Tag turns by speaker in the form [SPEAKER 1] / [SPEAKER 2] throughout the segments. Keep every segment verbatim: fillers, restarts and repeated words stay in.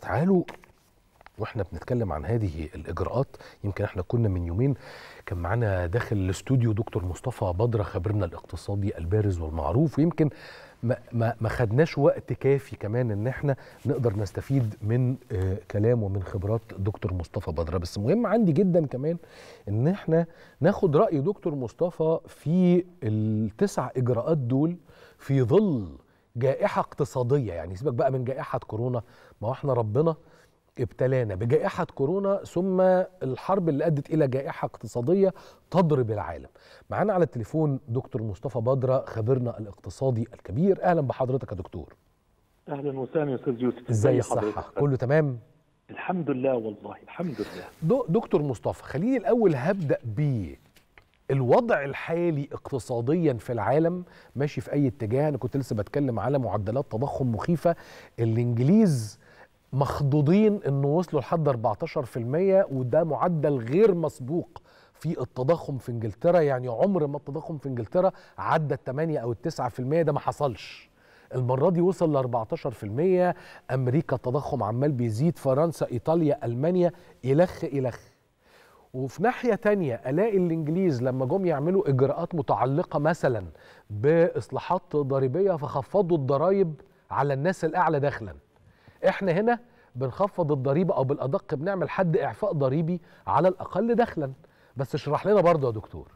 [SPEAKER 1] تعالوا واحنا بنتكلم عن هذه الاجراءات. يمكن احنا كنا من يومين كان معانا داخل الاستوديو دكتور مصطفى بدرة خبيرنا الاقتصادي البارز والمعروف، ويمكن ما ما ما خدناش وقت كافي كمان ان احنا نقدر نستفيد من آه كلام ومن خبرات دكتور مصطفى بدرة. بس مهم عندي جدا كمان ان احنا ناخد رأي دكتور مصطفى في التسع اجراءات دول في ظل جائحة اقتصادية. يعني سيبك بقى من جائحة كورونا، ما هو احنا ربنا ابتلانا بجائحة كورونا ثم الحرب اللي أدت إلى جائحة اقتصادية تضرب العالم. معانا على التليفون دكتور مصطفى بدرة خبيرنا الاقتصادي الكبير. أهلا بحضرتك يا دكتور.
[SPEAKER 2] أهلا وسهلا يا أستاذ يوسف.
[SPEAKER 1] إزاي الصحة؟ كله تمام؟
[SPEAKER 2] الحمد لله والله الحمد لله.
[SPEAKER 1] دكتور مصطفى، خليني الأول هبدأ ب الوضع الحالي اقتصاديا في العالم ماشي في أي اتجاه. أنا كنت لسه بتكلم على معدلات تضخم مخيفة. الإنجليز مخضوضين انه وصلوا لحد أربعتاشر في المية، وده معدل غير مسبوق في التضخم في انجلترا. يعني عمر ما التضخم في انجلترا عدى الثمانية او التسعة في المية، ده ما حصلش. المرة دي وصل ل أربعتاشر في المية. امريكا التضخم عمال بيزيد، فرنسا، ايطاليا، المانيا، الخ الخ. وفي ناحية تانية الاقي الانجليز لما جم يعملوا اجراءات متعلقة مثلا باصلاحات ضريبية فخفضوا الضرائب على الناس الاعلى دخلا. احنا هنا بنخفض الضريبه او بالادق بنعمل حد اعفاء ضريبي على الاقل دخلا. بس اشرح لنا برضه يا دكتور.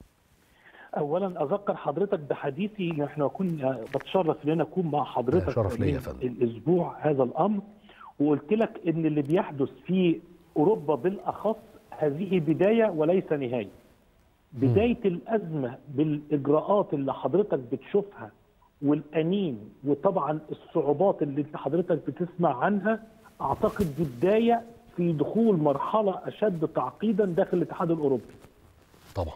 [SPEAKER 2] اولا اذكر حضرتك بحديثي، احنا كنا بتشرف ان انا اكون مع حضرتك
[SPEAKER 1] شرف ليا يا فندم
[SPEAKER 2] الاسبوع هذا الامر، وقلت لك ان اللي بيحدث في اوروبا بالاخص هذه بدايه وليس نهايه. بدايه م. الازمه بالاجراءات اللي حضرتك بتشوفها والأنين وطبعا الصعوبات اللي حضرتك بتسمع عنها، أعتقد دي بداية في دخول مرحلة أشد تعقيدا داخل الاتحاد الأوروبي.
[SPEAKER 1] طبعا.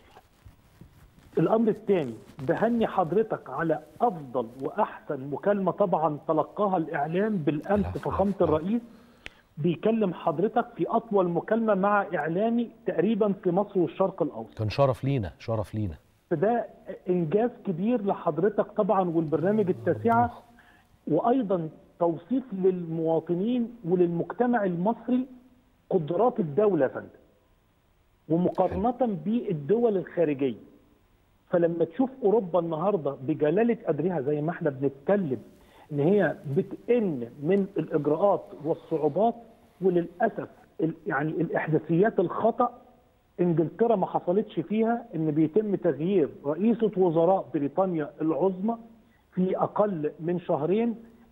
[SPEAKER 2] الأمر الثاني، بهني حضرتك على أفضل وأحسن مكالمة طبعا تلقاها الإعلام بالأمس. فخامة الرئيس بيكلم حضرتك في أطول مكالمة مع إعلامي تقريبا في مصر والشرق الأوسط.
[SPEAKER 1] كان شرف لينا شرف لينا.
[SPEAKER 2] فده انجاز كبير لحضرتك طبعا والبرنامج التاسعه، وايضا توصيف للمواطنين وللمجتمع المصري قدرات الدوله يا فندم، ومقارنه بالدول الخارجيه. فلما تشوف اوروبا النهارده بجلاله قدرها زي ما احنا بنتكلم ان هي بتئن من الاجراءات والصعوبات، وللاسف يعني الاحداثيات الخطا انجلترا ما حصلتش فيها ان بيتم تغيير رئيسة وزراء بريطانيا العظمى في اقل من شهرين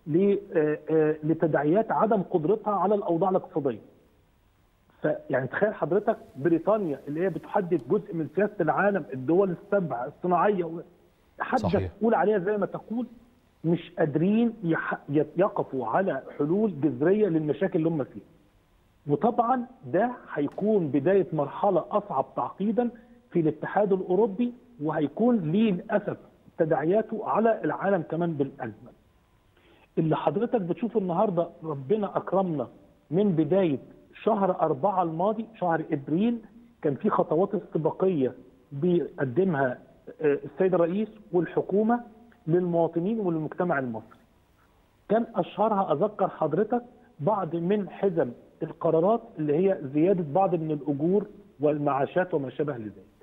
[SPEAKER 2] لتداعيات عدم قدرتها على الاوضاع الاقتصاديه. فيعني تخيل حضرتك بريطانيا اللي هي بتحدد جزء من سياسه العالم، الدول السبع الصناعيه حتى تقول عليها زي ما تقول، مش قادرين يقفوا على حلول جذريه للمشاكل اللي هم فيها. وطبعا ده هيكون بدايه مرحله اصعب تعقيدا في الاتحاد الاوروبي، وهيكون ليه للاسف تداعياته على العالم كمان بالازمه. اللي حضرتك بتشوفه النهارده، ربنا اكرمنا من بدايه شهر أربعة الماضي، شهر ابريل، كان في خطوات استباقيه بيقدمها السيد الرئيس والحكومه للمواطنين وللمجتمع المصري. كان اشهرها اذكر حضرتك بعض من حزم القرارات اللي هي زيادة بعض من الأجور والمعاشات وما شابه لذلك.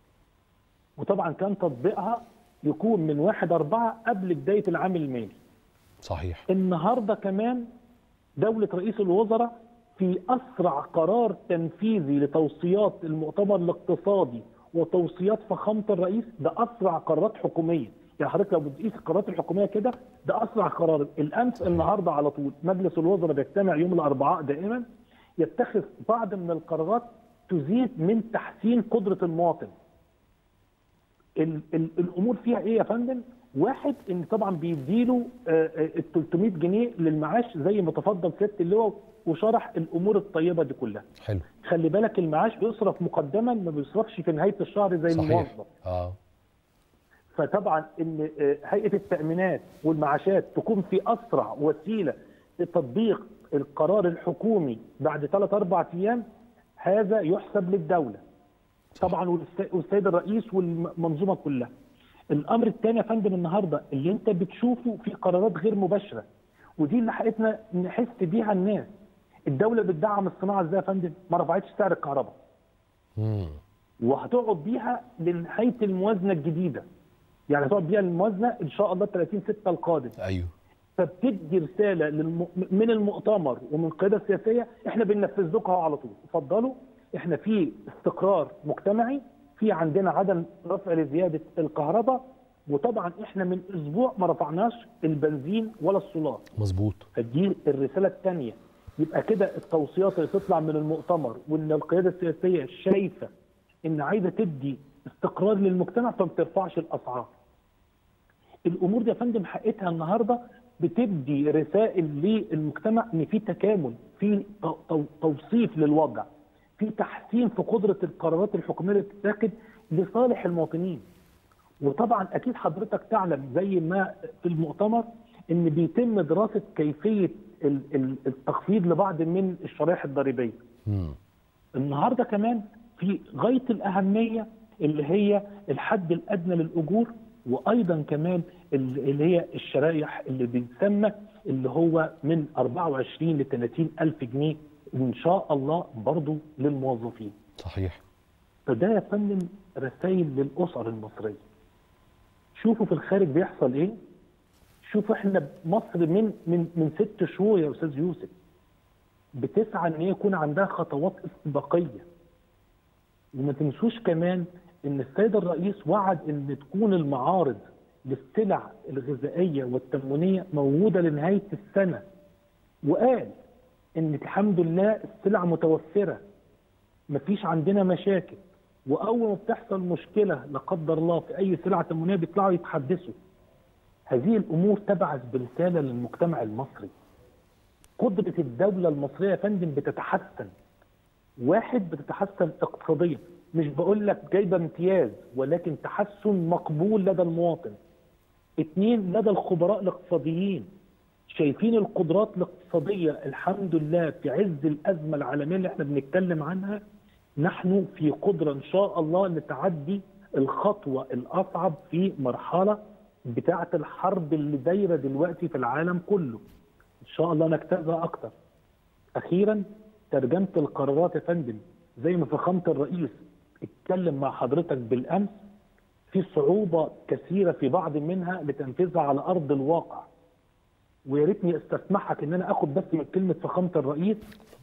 [SPEAKER 2] وطبعا كان تطبيقها يكون من واحد أربعة قبل بداية العام المالي.
[SPEAKER 1] صحيح.
[SPEAKER 2] النهارده كمان دولة رئيس الوزراء في أسرع قرار تنفيذي لتوصيات المؤتمر الاقتصادي وتوصيات فخامة الرئيس، ده أسرع قرارات حكومية. يعني حضرتك لو بتقيس القرارات الحكوميه كده، ده اسرع قرار. الامس النهارده على طول مجلس الوزراء بيجتمع يوم الاربعاء دائما، يتخذ بعض من القرارات تزيد من تحسين قدره المواطن. ال ال الامور فيها ايه يا فندم؟ واحد، ان طبعا بيديله ال ثلاثمائة جنيه للمعاش زي ما تفضل سياده اللواء وشرح الامور الطيبه دي كلها.
[SPEAKER 1] حلو.
[SPEAKER 2] خلي بالك المعاش بيصرف مقدما، ما بيصرفش في نهايه الشهر زي الموظف.
[SPEAKER 1] اه
[SPEAKER 2] فطبعا ان هيئه التامينات والمعاشات تكون في اسرع وسيله لتطبيق القرار الحكومي بعد ثلاث اربع ايام، هذا يحسب للدوله طبعا والسيد الرئيس والمنظومه كلها. الامر الثاني يا فندم النهارده اللي انت بتشوفه في قرارات غير مباشره، ودي اللي حقيقتنا نحس بيها الناس. الدوله بتدعم الصناعه ازاي يا فندم؟ ما رفعتش سعر الكهرباء.
[SPEAKER 1] امم
[SPEAKER 2] وهتقعد بيها لنهايه الموازنه الجديده. يعني هتقعد بيها الموازنه ان شاء الله ثلاثين ستة القادم.
[SPEAKER 1] ايوه.
[SPEAKER 2] فبتدي رساله للم... من المؤتمر ومن القياده السياسيه، احنا بننفذ لكم على طول، اتفضلوا، احنا في استقرار مجتمعي، في عندنا عدم رفع لزياده الكهرباء، وطبعا احنا من اسبوع ما رفعناش البنزين ولا السولار.
[SPEAKER 1] مظبوط.
[SPEAKER 2] فدي الرساله الثانيه. يبقى كده التوصيات اللي تطلع من المؤتمر وان القياده السياسيه شايفه ان عايزه تدي استقرار للمجتمع فما بترفعش الاسعار. الامور دي يا فندم حقيقتها النهارده بتدي رسائل للمجتمع ان في تكامل، في توصيف للوضع، في تحسين في قدره القرارات الحكوميه اللي بتتاخد لصالح المواطنين. وطبعا اكيد حضرتك تعلم زي ما في المؤتمر ان بيتم دراسه كيفيه التخفيض لبعض من الشرائح الضريبيه.
[SPEAKER 1] امم
[SPEAKER 2] النهارده كمان في غايه الاهميه اللي هي الحد الادنى للاجور، وايضا كمان اللي هي الشرائح اللي بيتسمى اللي هو من أربعة وعشرين ل ثلاثين ألف جنيه ان شاء الله برضو للموظفين.
[SPEAKER 1] صحيح.
[SPEAKER 2] فده يا فندم رسائل للاسر المصريه. شوفوا في الخارج بيحصل ايه؟ شوفوا احنا مصر من من من ست شهور يا استاذ يوسف بتسعى ان هي يكون عندها خطوات استباقيه. وما تنسوش كمان ان السيد الرئيس وعد ان تكون المعارض للسلع الغذائيه والتموينيه موجوده لنهايه السنه، وقال ان الحمد لله السلع متوفره، مفيش عندنا مشاكل، واول ما بتحصل مشكله لا قدر الله في اي سلعه تموينيه بيطلعوا يتحدثوا. هذه الامور تبعث برساله للمجتمع المصري. قدره الدوله المصريه يا فندم بتتحسن. واحد، بتتحسن اقتصاديا، مش بقول لك جايبه امتياز، ولكن تحسن مقبول لدى المواطن. اثنين، لدى الخبراء الاقتصاديين شايفين القدرات الاقتصاديه الحمد لله في عز الازمه العالميه اللي احنا بنتكلم عنها، نحن في قدره ان شاء الله لتعدي الخطوه الاصعب في مرحله بتاعه الحرب اللي دايره دلوقتي في العالم كله. ان شاء الله نجتازها اكتر. اخيرا، ترجمه القرارات يا فندم زي ما فخامه الرئيس اتكلم مع حضرتك بالامس، في صعوبه كثيره في بعض منها لتنفيذها على ارض الواقع. ويا ريتني استسمحك ان انا اخد بس من كلمه فخامه الرئيس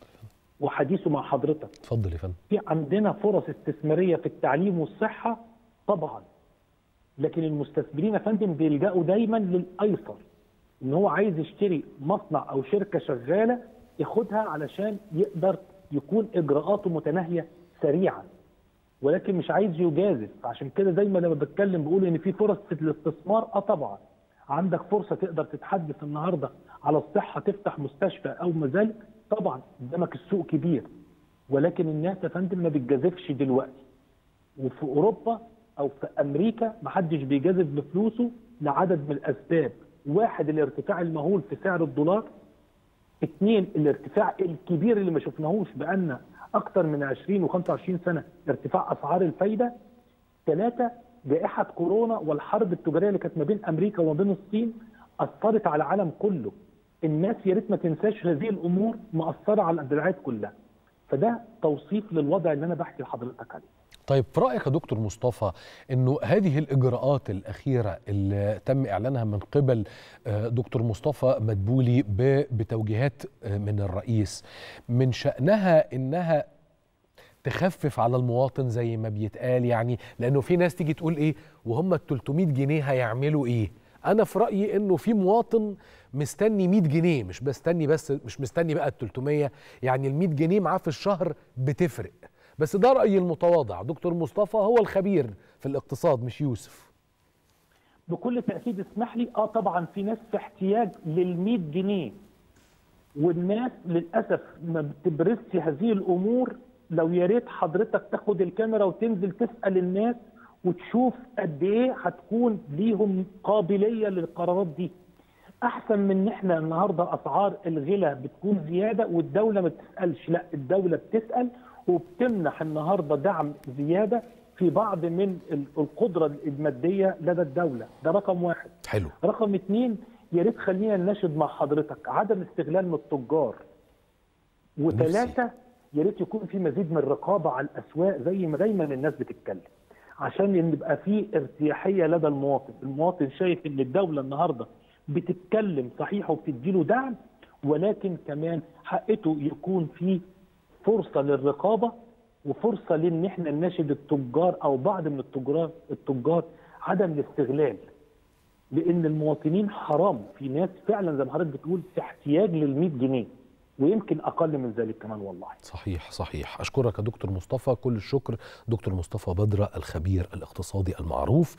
[SPEAKER 2] وحديثه مع حضرتك.
[SPEAKER 1] اتفضل يا فندم.
[SPEAKER 2] في عندنا فرص استثماريه في التعليم والصحه طبعا، لكن المستثمرين يا فندم بيلجأوا دايما للايسر، ان هو عايز يشتري مصنع او شركه شغاله ياخدها علشان يقدر يكون اجراءاته متناهيه سريعا، ولكن مش عايز يجازف. عشان كده دايما لما بتكلم بقول ان في فرص في الاستثمار. اه طبعا عندك فرصه تقدر تتحدث النهارده على الصحه، تفتح مستشفى او ما ذلك، طبعا قدامك السوق كبير، ولكن الناس يا فندم ما بتجازفش دلوقتي. وفي اوروبا او في امريكا ما حدش بيجازف بفلوسه لعدد من الاسباب. واحد، الارتفاع المهول في سعر الدولار. اثنين، الارتفاع الكبير اللي ما شفناهوش بقالنا اكثر من عشرين وخمسة وعشرين سنه، ارتفاع اسعار الفايده. ثلاثه، جائحه كورونا والحرب التجاريه اللي كانت ما بين امريكا وما بين الصين اثرت على العالم كله. الناس يا ريت ما تنساش هذه الامور مأثره على الدراعات كلها. فده توصيف للوضع اللي انا بحكي لحضرتك عليه.
[SPEAKER 1] طيب في رأيك يا دكتور مصطفى انه هذه الاجراءات الاخيره اللي تم اعلانها من قبل دكتور مصطفى مدبولي بتوجيهات من الرئيس، من شأنها انها تخفف على المواطن زي ما بيتقال؟ يعني لانه في ناس تيجي تقول ايه وهم ال ثلاثمائة جنيه هيعملوا ايه؟ انا في رأيي انه في مواطن مستني مئة جنيه، مش مستني بس مش مستني بقى ال ثلاثمائة، يعني ال مئة جنيه معاه في الشهر بتفرق. بس ده رأيي المتواضع. دكتور مصطفى هو الخبير في الاقتصاد مش يوسف.
[SPEAKER 2] بكل تأكيد اسمح لي، اه طبعا في ناس في احتياج لل مئة جنيه، والناس للاسف ما بتبرزش هذه الامور. لو يا ريت حضرتك تاخد الكاميرا وتنزل تسأل الناس وتشوف قد ايه هتكون ليهم قابليه للقرارات دي. احسن من ان احنا النهارده اسعار الغلا بتكون زياده والدوله ما بتسالش، لا الدوله بتسال وبتمنح النهارده دعم زياده في بعض من القدره الماديه لدى الدوله. ده رقم واحد.
[SPEAKER 1] حلو.
[SPEAKER 2] رقم اثنين، يا ريت خلينا نناشد مع حضرتك عدم استغلال من التجار. وثلاثه يا ريت يكون في مزيد من الرقابه على الاسواق زي ما دايما الناس بتتكلم، عشان يبقى في ارتياحيه لدى المواطن، المواطن شايف ان الدوله النهارده بتتكلم صحيح وبتديله دعم، ولكن كمان حقته يكون في فرصه للرقابه وفرصه لان احنا نناشد التجار او بعض من التجار التجار عدم الاستغلال، لان المواطنين حرام، في ناس فعلا زي ما حضرتك بتقول في احتياج لل مية جنيه ويمكن اقل من ذلك كمان والله.
[SPEAKER 1] صحيح صحيح. اشكرك يا دكتور مصطفى كل الشكر، دكتور مصطفى بدرة الخبير الاقتصادي المعروف.